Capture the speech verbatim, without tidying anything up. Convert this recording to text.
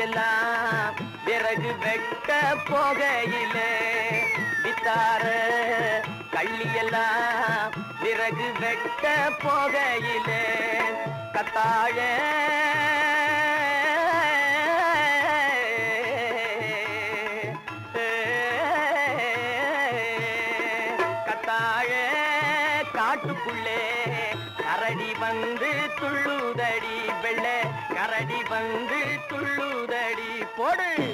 எல்லாம் விறகு வெட்ட போகையிலே வித்தார கள்ளி எல்லாம் விறகு வெட்ட போகையிலே கத்தாழ கத்தாழ காட்டுக்குள்ளே கரடி வந்து துள்ளுதடி வெள்ளை கரடி வந்து துள்ளுதடி போடு